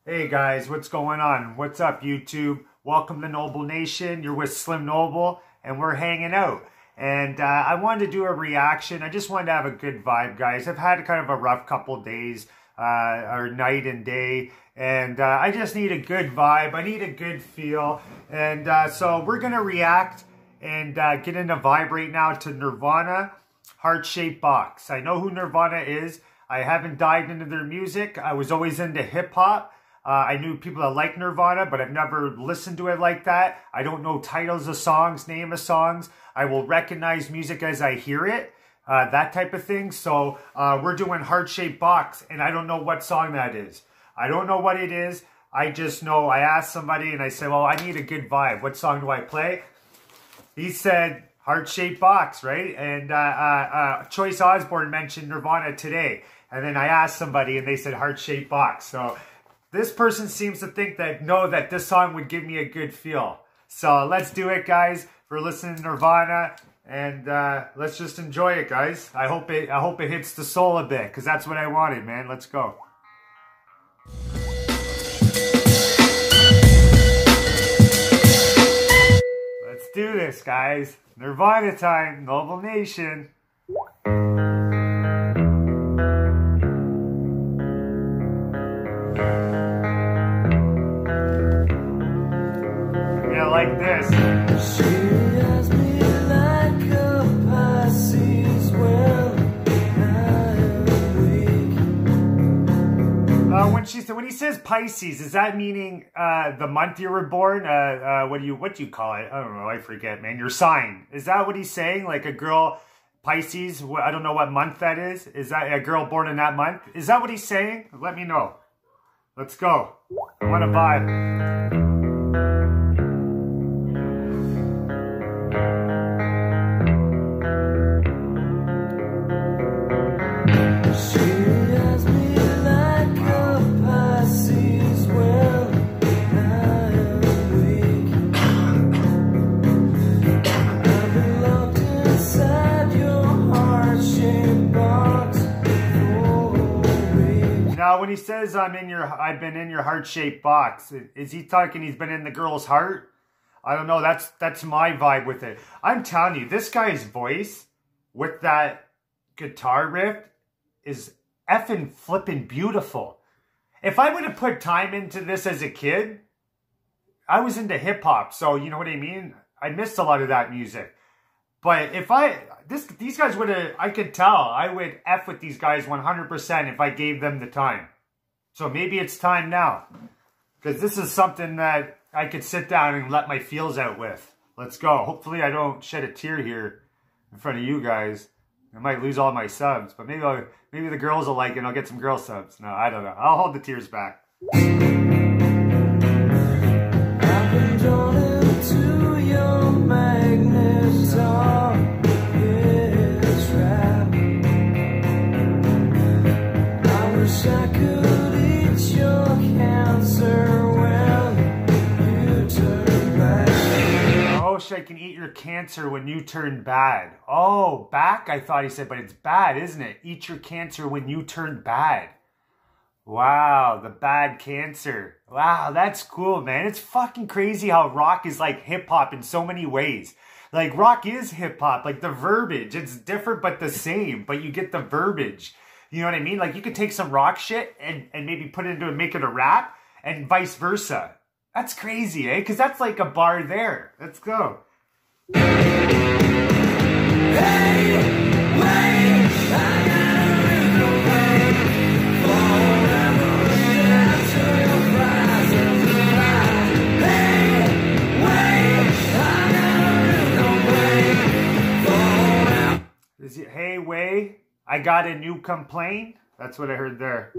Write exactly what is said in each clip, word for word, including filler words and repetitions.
Hey guys, what's going on? What's up, YouTube? Welcome to Noble Nation. You're with Slim Noble, and we're hanging out. And uh, I wanted to do a reaction. I just wanted to have a good vibe, guys. I've had kind of a rough couple days, uh, or night and day, and uh, I just need a good vibe. I need a good feel. And uh, so we're going to react and uh, get in a vibe right now to Nirvana, Heart-Shaped Box. I know who Nirvana is. I haven't dived into their music. I was always into hip-hop. Uh, I knew people that like Nirvana, but I've never listened to it like that. I don't know titles of songs, name of songs. I will recognize music as I hear it, uh, that type of thing. So uh, we're doing Heart-Shaped Box, and I don't know what song that is. I don't know what it is. I just know I asked somebody, and I said, well, I need a good vibe. What song do I play? He said Heart-Shaped Box, right? And uh, uh, uh, Choice Osborne mentioned Nirvana today. And then I asked somebody, and they said Heart-Shaped Box. So this person seems to think that, no, that this song would give me a good feel. So let's do it, guys. We're listening to Nirvana, and uh, let's just enjoy it, guys. I hope it, I hope it hits the soul a bit, because that's what I wanted, man. Let's go. Let's do this, guys. Nirvana time, Noble Nation. Like this. She has me like a Pisces when I'm weak. Uh, when she said, when he says Pisces, is that meaning uh, the month you were born? Uh, uh, what do you what do you call it? I don't know. I forget, man. Your sign. Is that what he's saying? Like a girl, Pisces. I don't know what month that is. Is that a girl born in that month? Is that what he's saying? Let me know. Let's go. I want to vibe. Now, when he says I'm in your, I've been in your heart-shaped box, is he talking he's been in the girl's heart? I don't know. That's that's my vibe with it. I'm telling you, this guy's voice with that guitar riff is effing flipping beautiful. If I would have put time into this as a kid, I was into hip-hop, so you know what I mean? I missed a lot of that music. But if I, this, these guys would have, I could tell, I would F with these guys one hundred percent if I gave them the time. So maybe it's time now. Because this is something that I could sit down and let my feels out with. Let's go. Hopefully I don't shed a tear here in front of you guys. I might lose all my subs. But maybe I'll, maybe the girls will like it and I'll get some girl subs. No, I don't know. I'll hold the tears back. I've been drawn into your magnetism. I could eat your cancer when you turn bad. Oh, I can eat your cancer when you turn bad. Oh, back, I thought he said, but it's bad, isn't it? Eat your cancer when you turn bad. Wow, the bad cancer. Wow, that's cool, man. It's fucking crazy how rock is like hip-hop in so many ways. Like, rock is hip-hop. Like, the verbiage, it's different but the same, but you get the verbiage. You know what I mean? Like, you could take some rock shit and, and maybe put it into it, make it a rap, and vice versa. That's crazy, eh? Because that's like a bar there. Let's go. Hey, wait, I gotta live away forever after your presence alive. Hey, wait, I gotta live away forever. Is it, hey, wait? I got a new complaint? That's what I heard there.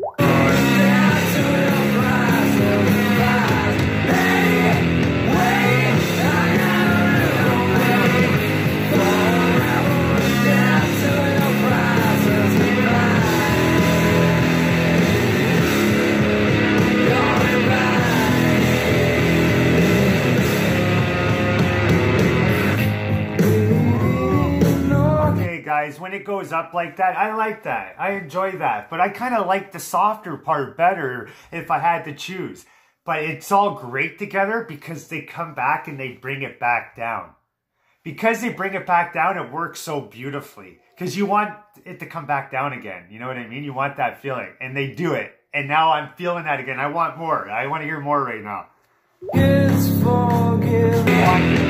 Okay, guys, when it goes up like that, I like that. I enjoy that. But I kind of like the softer part better if I had to choose. But it's all great together because they come back and they bring it back down. Because they bring it back down, it works so beautifully. Because you want it to come back down again. You know what I mean? You want that feeling. And they do it. And now I'm feeling that again. I want more. I want to hear more right now. It's forgiven.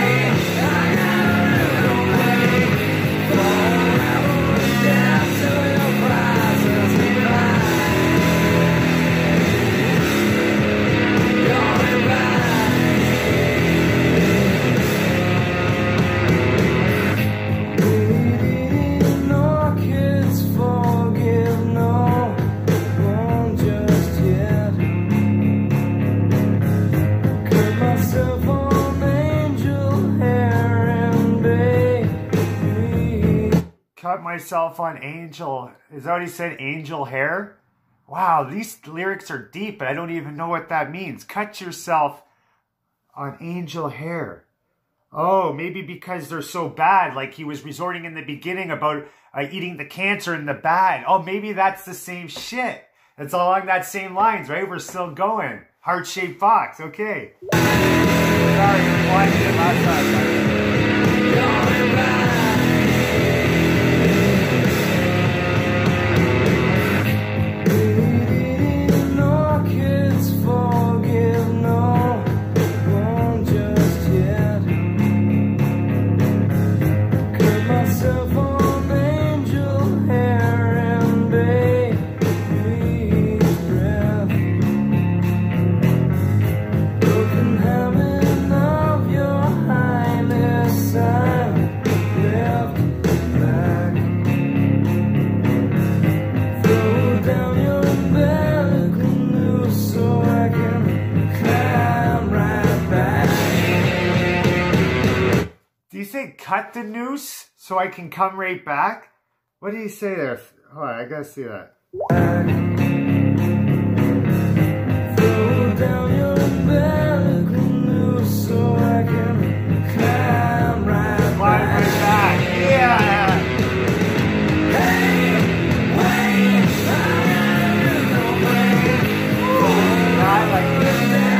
Cut myself on angel. Is that what he said? Angel hair? Wow, these lyrics are deep, but I don't even know what that means. Cut yourself on angel hair. Oh, maybe because they're so bad, like he was resorting in the beginning about uh, eating the cancer in the bad. Oh, maybe that's the same shit. It's along that same lines, right? We're still going. Heart-shaped box, okay. Sorry, I did last time. Cut the noose so I can come right back? What did he say there? Hold on, I gotta see that. Throw down your umbilical noose so I can climb right Climb back. right back. Yeah! Hey, wait, I like this.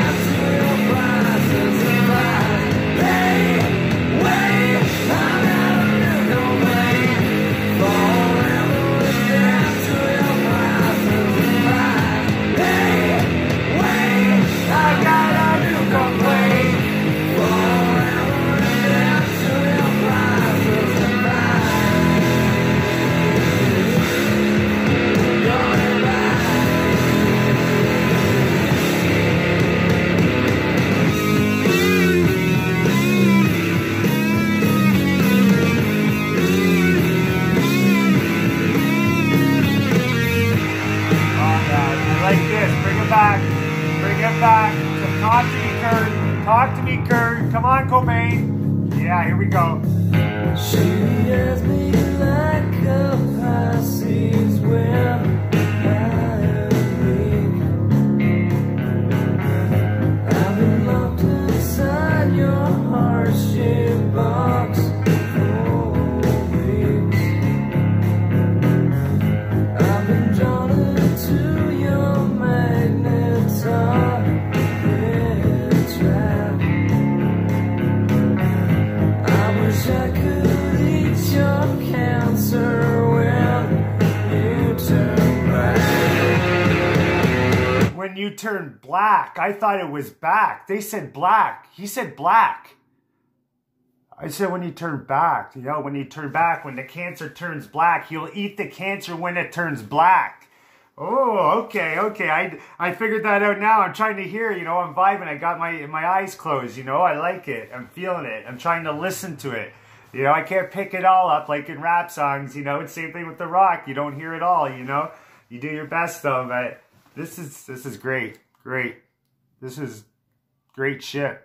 Talk to me, Kurt. Talk to me, Kurt. Come on, Cobain. Yeah, here we go. She has me like a Pisces when I am weak. I've been locked inside your heart-shaped box for weeks. I've been drawn into your magnetar. I could eat your cancer when you turn black. When you turn black. I thought it was back. They said black. He said black. I said when you turn back. You know, when you turn back, when the cancer turns black, you'll eat the cancer when it turns black. Oh, okay, okay. I, I figured that out now. I'm trying to hear, you know, I'm vibing. I got my, my eyes closed, you know. I like it. I'm feeling it. I'm trying to listen to it. You know, I can't pick it all up like in rap songs, you know. It's the same thing with The Rock. You don't hear it all, you know. You do your best, though, but this is, this is great. Great. This is great shit.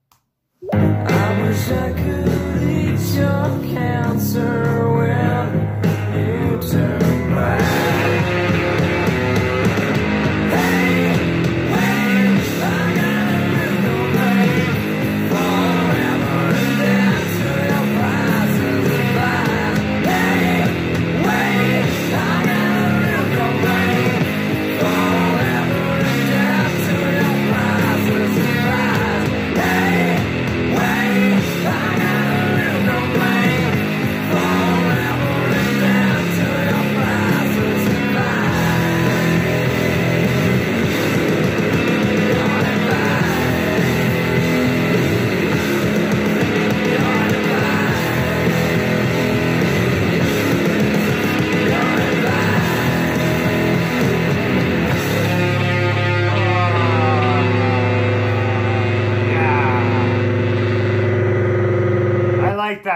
I wish I could eat your cancer when you turn black. Hey,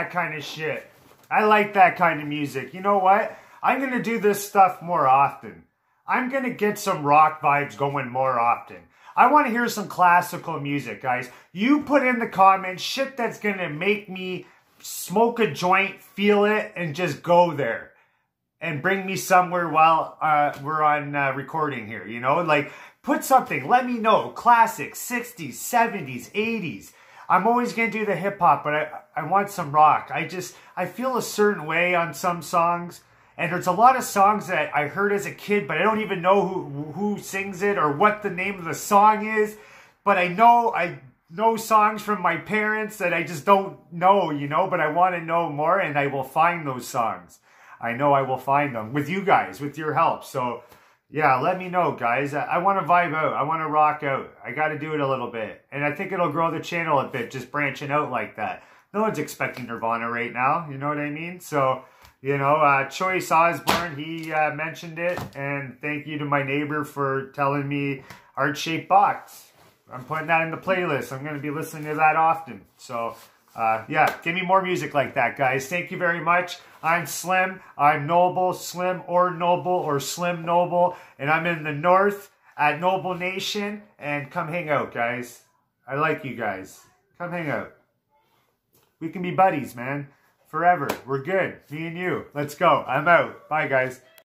that kind of shit. I like that kind of music. You know what? I'm going to do this stuff more often. I'm going to get some rock vibes going more often. I want to hear some classical music, guys. You put in the comments shit that's going to make me smoke a joint, feel it, and just go there. And bring me somewhere while uh, we're on uh, recording here, you know? Like, put something. Let me know. Classics, sixties, seventies, eighties. I'm always going to do the hip-hop, but I, I want some rock. I just, I feel a certain way on some songs. And there's a lot of songs that I heard as a kid, but I don't even know who who sings it or what the name of the song is. But I know I know songs from my parents that I just don't know, you know, but I want to know more, and I will find those songs. I know I will find them with you guys, with your help. So, yeah, let me know, guys. I, I want to vibe out. I want to rock out. I got to do it a little bit. And I think it'll grow the channel a bit, just branching out like that. No one's expecting Nirvana right now, you know what I mean? So... You know, uh, Choice Osborne, he uh, mentioned it, and thank you to my neighbor for telling me Heart Shaped Box. I'm putting that in the playlist. I'm going to be listening to that often. So, uh, yeah, give me more music like that, guys. Thank you very much. I'm Slim. I'm Noble, Slim, or Noble, or Slim Noble, and I'm in the north at Noble Nation, and come hang out, guys. I like you guys. Come hang out. We can be buddies, man. Forever. We're good. Me and you. Let's go. I'm out. Bye, guys.